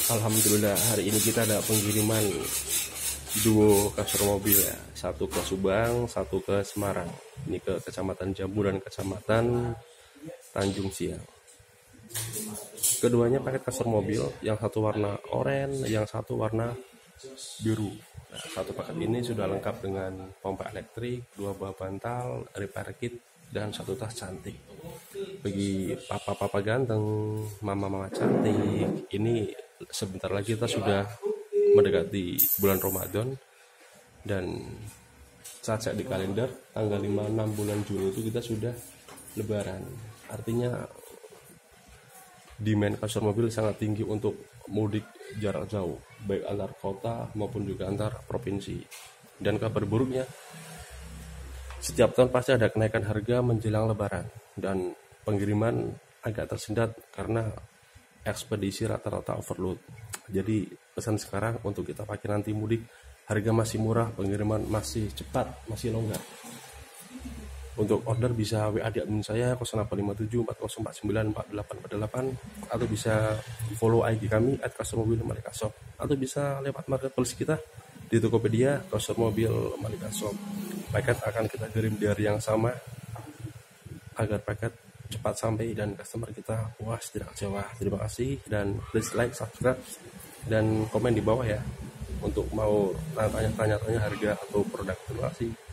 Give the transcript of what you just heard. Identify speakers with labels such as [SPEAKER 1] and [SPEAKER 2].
[SPEAKER 1] Alhamdulillah hari ini kita ada pengiriman duo kasur mobil ya. Satu ke Subang, satu ke Semarang. Ini ke Kecamatan Jambu dan Kecamatan Tanjung Siang. Keduanya paket kasur mobil, yang satu warna oranye, yang satu warna biru. Nah, satu paket ini sudah lengkap dengan pompa elektrik, dua buah bantal, repair kit, dan satu tas cantik. Bagi papa-papa ganteng, mama-mama cantik, ini sebentar lagi kita sudah mendekati bulan Ramadan, dan saat cek di kalender tanggal 5-6 bulan Juni itu kita sudah lebaran. Artinya demand kasur mobil sangat tinggi untuk mudik jarak jauh, baik antar kota maupun juga antar provinsi. Dan kabar buruknya, setiap tahun pasti ada kenaikan harga menjelang lebaran, dan pengiriman agak tersendat karena ekspedisi rata-rata overload. Jadi pesan sekarang untuk kita pakai nanti mudik, harga masih murah, pengiriman masih cepat, masih longgar. Untuk order bisa WA di admin saya 0857 4049 4848, atau bisa follow IG kami @kasurmobil_malika_shop, atau bisa lewat marketplace kita di Tokopedia kasur mobil Malika Shop. Paket akan kita kirim di hari yang sama agar paket cepat sampai dan customer kita puas, tidak kecewa. Terima kasih, dan please like, subscribe, dan komen di bawah ya untuk mau tanya-tanya harga atau produk. Terima kasih.